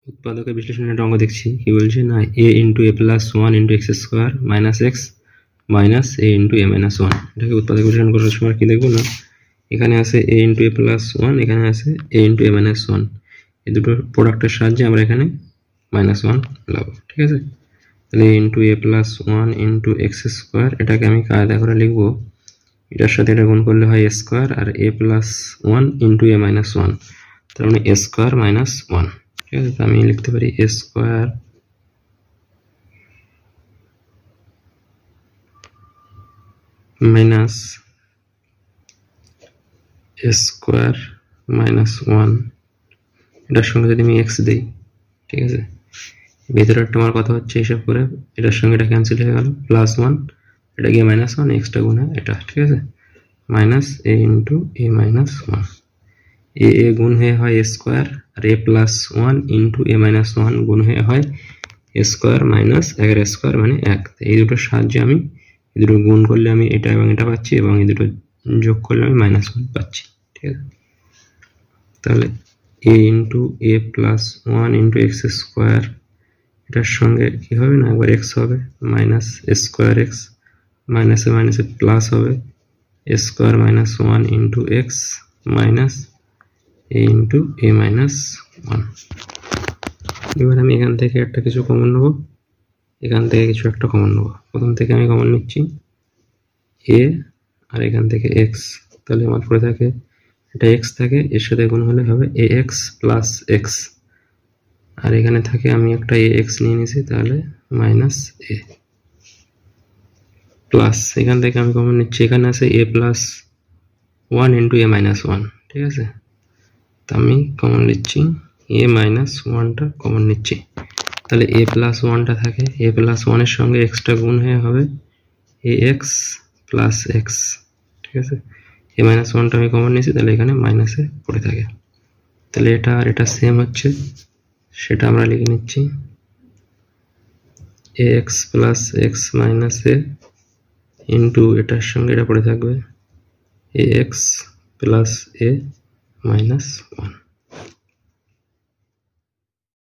উৎপাদকের বিশ্লেষণের একটা অঙ্ক দেখছি, কি বলছে না, a into a plus one into x square minus x minus a into a minus one. এটাকে উৎপাদক বিশ্লেষণ করার সময় কি দেখবো না, এখানে আছে a into a plus one, এখানে আছে a into a minus one, এই দুটোর প্রোডাক্টের সাহায্যে আমরা এখানে মাইনাস ওয়ান লাভ। ঠিক আছে, তাহলে a into a plus one into x square, এটাকে আমি কায়দা করে লিখবো, এটার সাথে এটা গুণ করলে হয় এ স্কোয়ার, আর a plus one into a minus one, তার মানে এ স্কোয়ার মাইনাস ওয়ান। ঠিক আছে, তো আমি লিখতে পারি a square minus a square minus one, এটার সঙ্গে যদি আমি এক্স দিই, ঠিক আছে, ভেতরেরটা আমার কথা হচ্ছে হিসাব করে, এটার সঙ্গে এটা ক্যান্সেল হয়ে গেল, প্লাস ওয়ান, এটা গিয়ে মাইনাস ওয়ান, এক্সটা গুণ হয় এটা। ঠিক আছে, minus a into a minus one, a a গুণ হয়ে হয় এ স্কোয়ার, আর a plus one into a minus one গুণ হয়ে হয় এ স্কোয়ার মাইনাস একের স্কোয়ার মানে এক। এই দুটোর সাহায্যে আমি এই দুটো গুণ করলে আমি এটা এবং এটা পাচ্ছি, এবং এই দুটো যোগ করলে আমি মাইনাস ওয়ান পাচ্ছি। ঠিক আছে, তাহলে a into a plus one into x square, এটার সঙ্গে কি হবে না, একবার এক্স হবে, মাইনাস স্কোয়ার এক্স, মাইনাসে মাইনাসে প্লাস হবে a square minus one into x minus a into a minus one. এবার আমি এখান থেকে একটা কিছু কমন নেবো, এখান থেকে কিছু একটা কমন নেবো। প্রথম থেকে আমি কমন নিচ্ছি এ, আর এখান থেকে এক্স, তাহলে আমার পড়ে থাকে এটা এক্স থাকে, এর সাথে গুণ হলে হবে এ এক্স প্লাস এক্স, আর এখানে থাকে আমি একটা এ এক্স নিয়ে নিয়েছি, তাহলে মাইনাস এ প্লাস, এখান থেকে আমি কমন নিচ্ছি, এখানে আছে a plus one into a minus one. ঠিক আছে, তা আমি কমন নিচ্ছি এ মাইনাস ওয়ানটা কমন নিচ্ছি, তাহলে এ প্লাস ওয়ানটা থাকে, এ প্লাস ওয়ানের সঙ্গে এক্সটা গুণ হয়ে হবে এ এক্স প্লাস এক্স। ঠিক আছে, এ মাইনাস ওয়ানটা আমি কমন নিয়েছি, তাহলে এখানে মাইনাসে পড়ে থাকে, তাহলে এটা আর এটা সেম হচ্ছে, সেটা আমরা লিখে নিচ্ছি a x plus x minus a into এটার সঙ্গে এটা পড়ে থাকবে a x plus a minus one.